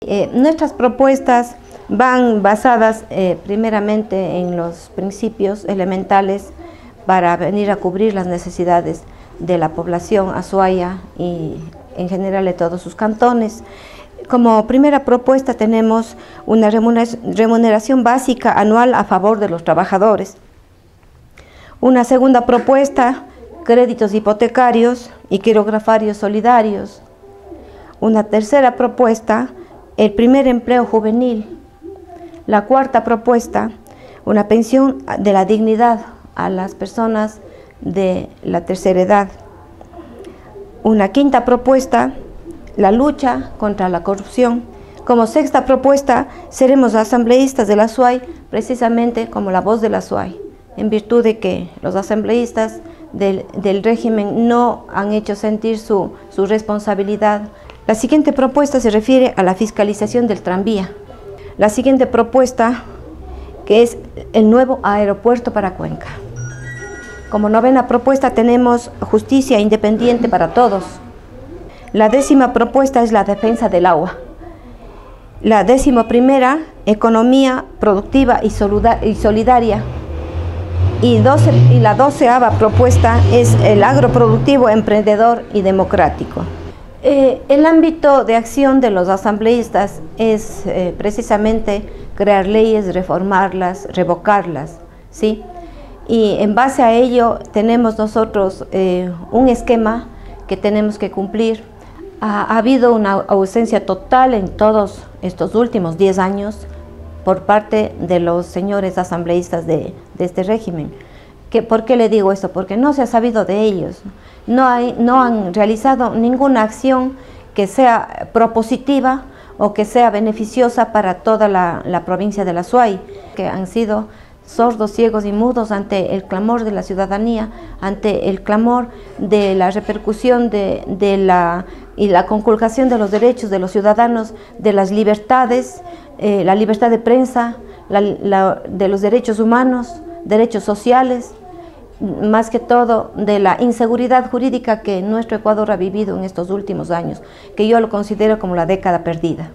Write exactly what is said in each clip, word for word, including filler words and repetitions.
Eh, nuestras propuestas van basadas eh, primeramente en los principios elementales para venir a cubrir las necesidades de la población azuaya y en general de todos sus cantones. Como primera propuesta tenemos una remuneración básica anual a favor de los trabajadores. Una segunda propuesta, créditos hipotecarios y quirografarios solidarios. Una tercera propuesta, el primer empleo juvenil. La cuarta propuesta, una pensión de la dignidad a las personas de la tercera edad. Una quinta propuesta, la lucha contra la corrupción. Como sexta propuesta, seremos asambleístas de la S U A Y, precisamente como la voz de la S U A Y, en virtud de que los asambleístas del, del régimen no han hecho sentir su, su responsabilidad. La siguiente propuesta se refiere a la fiscalización del tranvía. La siguiente propuesta, que es el nuevo aeropuerto para Cuenca. Como novena propuesta tenemos justicia independiente para todos. La décima propuesta es la defensa del agua. La décima primera, economía productiva y solidaria. Y, doce, y la doceava propuesta es el agroproductivo, emprendedor y democrático. Eh, el ámbito de acción de los asambleístas es eh, precisamente crear leyes, reformarlas, revocarlas, ¿sí? Y en base a ello tenemos nosotros eh, un esquema que tenemos que cumplir. Ha, ha habido una ausencia total en todos estos últimos diez años por parte de los señores asambleístas de, de este régimen. ¿Qué, ¿Por qué le digo esto? Porque no se ha sabido de ellos. No, hay, no han realizado ninguna acción que sea propositiva o que sea beneficiosa para toda la, la provincia de la S U A Y, que han sido sordos, ciegos y mudos ante el clamor de la ciudadanía, ante el clamor de la repercusión de, de la, y la conculcación de los derechos de los ciudadanos, de las libertades, eh, la libertad de prensa, la, la, de los derechos humanos, derechos sociales, más que todo de la inseguridad jurídica que nuestro Ecuador ha vivido en estos últimos años, que yo lo considero como la década perdida.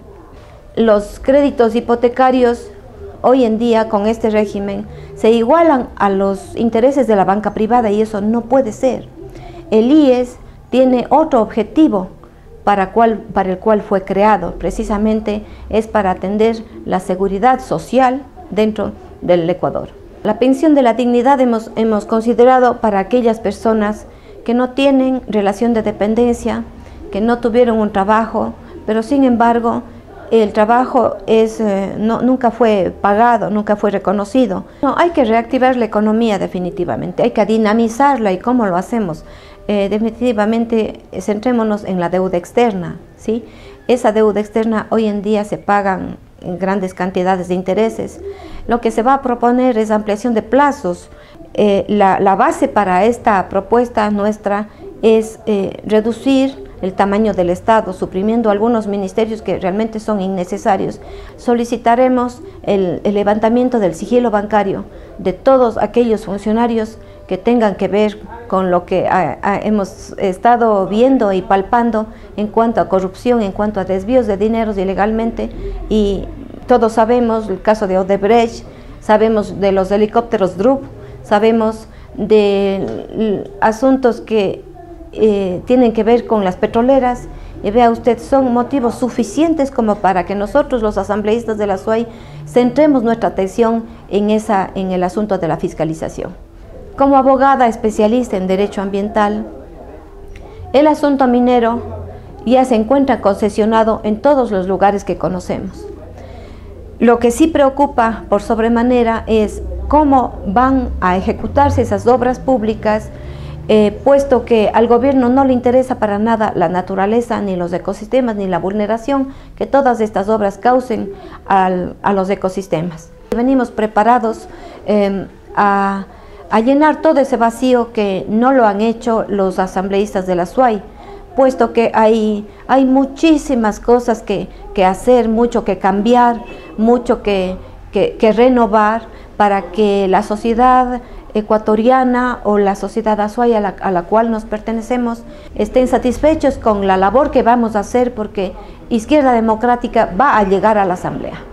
Los créditos hipotecarios hoy en día con este régimen se igualan a los intereses de la banca privada y eso no puede ser. El I E S tiene otro objetivo para, cual, para el cual fue creado, precisamente es para atender la seguridad social dentro del Ecuador. La pensión de la dignidad hemos, hemos considerado para aquellas personas que no tienen relación de dependencia, que no tuvieron un trabajo, pero sin embargo el trabajo es, eh, no, nunca fue pagado, nunca fue reconocido. No, hay que reactivar la economía definitivamente, hay que dinamizarla. ¿Y cómo lo hacemos? Eh, definitivamente centrémonos en la deuda externa, ¿sí? Esa deuda externa hoy en día se pagan en grandes cantidades de intereses. Lo que se va a proponer es ampliación de plazos. Eh, la, la base para esta propuesta nuestra es eh, reducir el tamaño del Estado, suprimiendo algunos ministerios que realmente son innecesarios. Solicitaremos el, el levantamiento del sigilo bancario de todos aquellos funcionarios que tengan que ver con lo que a, a, hemos estado viendo y palpando en cuanto a corrupción, en cuanto a desvíos de dineros ilegalmente, y todos sabemos el caso de Odebrecht, sabemos de los helicópteros D R U P, sabemos de asuntos que eh, tienen que ver con las petroleras, y vea usted, son motivos suficientes como para que nosotros los asambleístas de la S U A Y centremos nuestra atención en, esa, en el asunto de la fiscalización. Como abogada especialista en derecho ambiental, el asunto minero ya se encuentra concesionado en todos los lugares que conocemos. Lo que sí preocupa por sobremanera es cómo van a ejecutarse esas obras públicas, eh, puesto que al gobierno no le interesa para nada la naturaleza, ni los ecosistemas, ni la vulneración que todas estas obras causen al, a los ecosistemas. Venimos preparados eh, a, a llenar todo ese vacío que no lo han hecho los asambleístas de la S U A Y, puesto que hay, hay muchísimas cosas que, que hacer, mucho que cambiar, mucho que, que, que renovar para que la sociedad ecuatoriana o la sociedad azuaya a la, a la cual nos pertenecemos estén satisfechos con la labor que vamos a hacer, porque Izquierda Democrática va a llegar a la Asamblea.